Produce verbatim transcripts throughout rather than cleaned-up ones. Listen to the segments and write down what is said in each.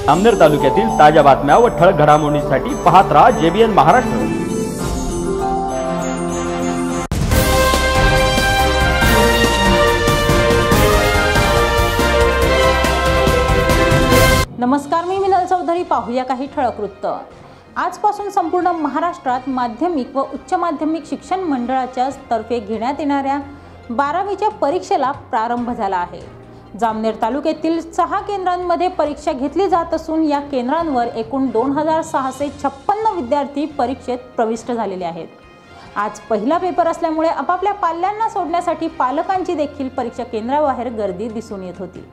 जामनेर तालुक्यातील ताज्या बातम्या व ठळक घडामोडींसाठी पाहत राहा जेबीएन महाराष्ट्र। नमस्कार, मी मिनल चौधरी। पाहूया काही ठळक वृत्त। आजपासून संपूर्ण महाराष्ट्रात माध्यमिक व उच्च माध्यमिक शिक्षण मंडळाच्या तर्फे घेण्यात येणाऱ्या बारावीच्या परीक्षेला प्रारंभ झाला आहे। जामनेर तालुक्यातील सहा केंद्रांमध्ये परीक्षा घेतली जात असून या केंद्रांवर एकूण दोन हजार सहाशे छप्पन्न विद्यार्थी परीक्षेत प्रविष्ट झालेले आहेत। आज पहिला पेपर असल्यामुळे आपापल्या पाल्यांना सोडण्यासाठी पालकांची देखील परीक्षा केंद्राबाहेर गर्दी दिसून येत होती।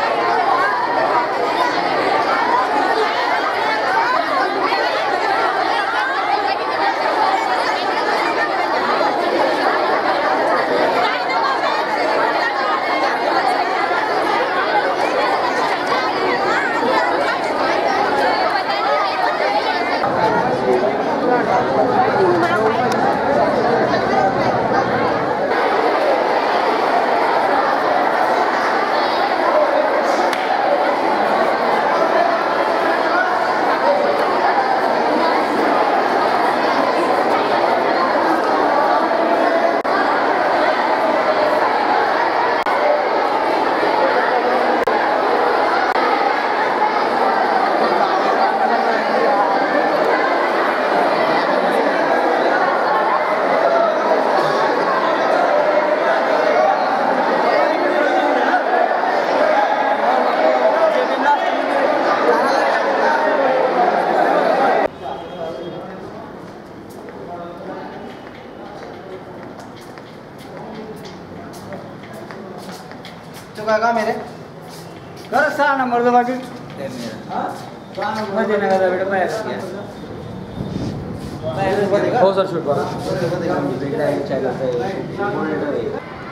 का मेरे कर सहा नंबर दो बाकी हां सहा नंबर देने का बेटा मैं क्या हो सर शूट करा बेटा चाय करता है।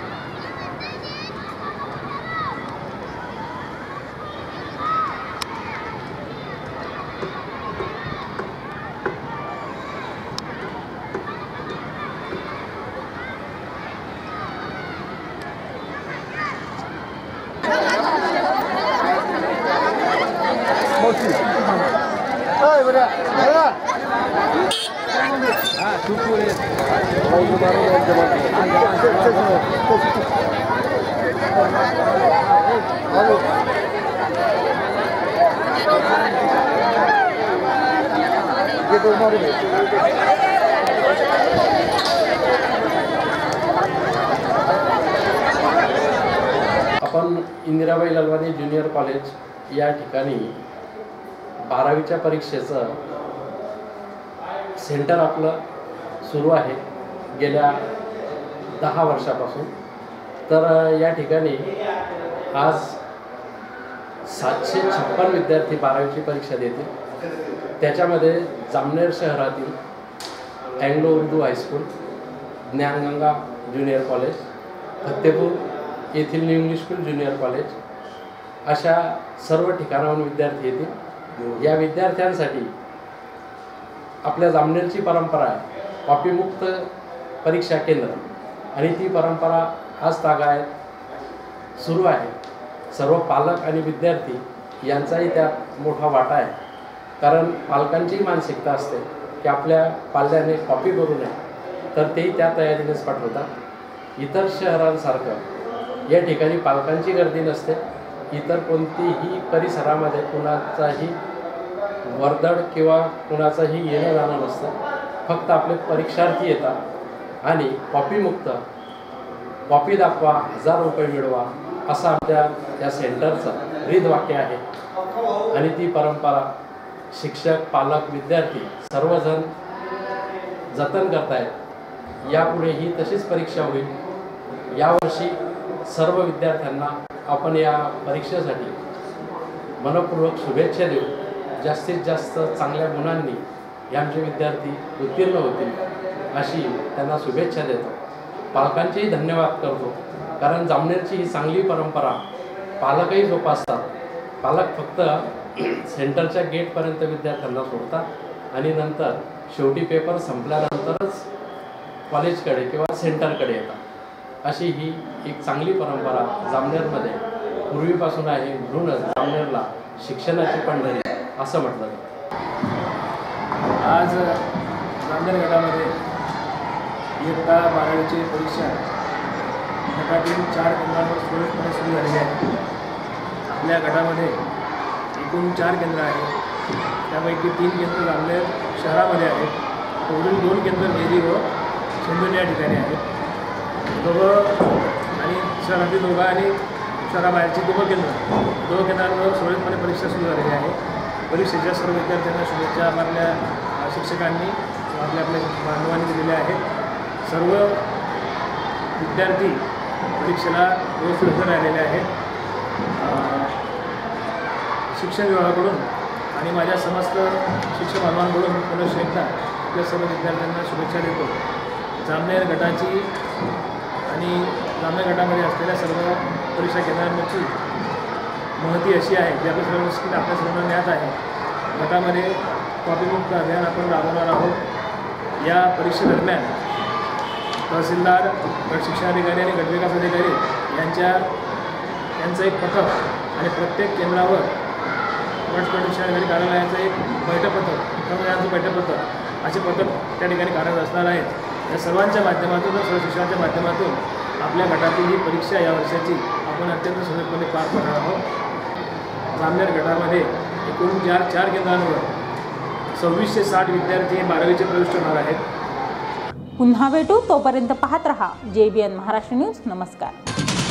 ओए बड़ा बड़ा हां तू पूरे भाई तुम्हारे एक जमा हेलो ये तो मारो आपण इंदिराबाई ललवानी ज्युनियर कॉलेज या ठिकाणी बारावीच्या परीक्षेचं सेंटर आपलं सुरू आहे गेल्या दहा वर्षापासून। तर या ठिकाणी आज सातशे छप्पन विद्यार्थी बारावीची परीक्षा देतील। त्याच्यामध्ये जामनेर शहरातील Anglo Urdu high school, Gyanganga junior college, Fatehpur येथील new English school junior college अशा सर्व ठिकाणाहून विद्यार्थी येतील। या विद्यार्थ्यांसाठी आपल्या जामनेरची परंपरा आहे कॉपीमुक्त परीक्षा केंद्र, आणि ती परंपरा आज तागायत सुरू आहे। सर्व पालक आणि विद्यार्थी यांचाही त्यात मोठा वाटा आहे, कारण पालकांची मानसिकता असते की आपल्या पाल्याने कॉपी करू नये, तर तेही त्या तयारीनेच पाठवतात। इतर शहरांसारखं या ठिकाणी पालकांची गर्दी नसते। इतर कोणतीही परिसरामध्ये कुणाचाही वर्दळ किंवा कुणाचाही येणं जाणं नसतं। फक्त आपले परीक्षार्थी येतात आणि कॉपीमुक्त, कॉपी दाखवा हजार रुपये मिळवा असं आपल्या या सेंटरचं ब्रीदवाक्य आहे। आणि ती परंपरा शिक्षक, पालक, विद्यार्थी सर्वजण जतन करतायत। यापुढे ही तशीच परीक्षा होईल। यावर्षी सर्व विद्यार्थ्यांना आपण या परीक्षेसाठी मनपूर्वक शुभेच्छा देऊ। जास्तीत जास्त चांगल्या गुणांनी हे आमचे विद्यार्थी उत्तीर्ण होतील अशी त्यांना शुभेच्छा देतो। पालकांचेही धन्यवाद करतो, कारण जामनेरची ही चांगली परंपरा पालकही जोपासतात। पालक फक्त सेंटरच्या गेटपर्यंत विद्यार्थ्यांना सोडतात आणि नंतर शेवटी पेपर संपल्यानंतरच कॉलेजकडे किंवा सेंटरकडे येतात। अशी ही एक चांगली परंपरा जामनेरमध्ये पूर्वीपासून आहे। म्हणूनच जामनेरला शिक्षणाची पंढरी असं म्हटलं जातं. आज जामनेर गटामध्ये इयत्ता बारावीची परीक्षा गटातील चार केंद्रांवर सुरळीतपणे सुरू झालेली आहे. आपल्या गटामध्ये एकूण चार केंद्र आहेत. त्यापैकी तीन केंद्र जामनेर शहरामध्ये आहेत. पुढील दोन केंद्र मेरी व शेंदोली या ठिकाणी आहेत. दोघं आणि शहरातील दोघं आणि शहराबाहेरची दोघं केंद्र दोघं केंद्रांवर सुरळीतपणे परीक्षा सुरू झालेली आहे. परीक्षेच्या सर्व विद्यार्थ्यांना शुभेच्छा आपल्या शिक्षकांनी आपल्या आपल्या बांधवांनी दिलेल्या आहेत. सर्व विद्यार्थी परीक्षेला व्यवस्थित हजर राहिलेले आहेत. शिक्षण विभागाकडून आणि माझ्या समस्त शिक्षक बांधवांकडून पुनश्च एकदा आपल्या सर्व विद्यार्थ्यांना शुभेच्छा देतो. जामनेर गटाची आणि जामनेर गटामध्ये असलेल्या सर्व परीक्षा केंद्रांची महती अशी आहे की आपल्या सर्व आपल्या सर्वांना ज्ञात आहे. गटामध्ये कॉपीमुक्त अभियान आपण राबवणार आहोत. या परीक्षेदरम्यान तहसीलदार, गट शिक्षणाधिकारी आणि गटविकास अधिकारी यांच्या यांचं एक पथक आणि प्रत्येक केंद्रावर गट शिक्षणाधिकारी कार्यालयाचं एक बैठकपथक कर्मचाऱ्यांचं बैठकपथक असे पथक त्या ठिकाणी कार्यरत असणार आहेत. या सर्वांच्या माध्यमातून सर्व शिक्षणाच्या माध्यमातून आपल्या गटातील ही परीक्षा या वर्षाची आपण अत्यंत सुरळीतपणे पार पाडणार आहोत. जामनेर गटामध्ये एकूण चार चार केंद्रांवर सव्वीसशे साठ विद्यार्थी बारावीचे प्रविष्ट होणार आहेत. पुन्हा भेटू, तोपर्यंत पाहत रहा जे बी एन महाराष्ट्र न्यूज. नमस्कार.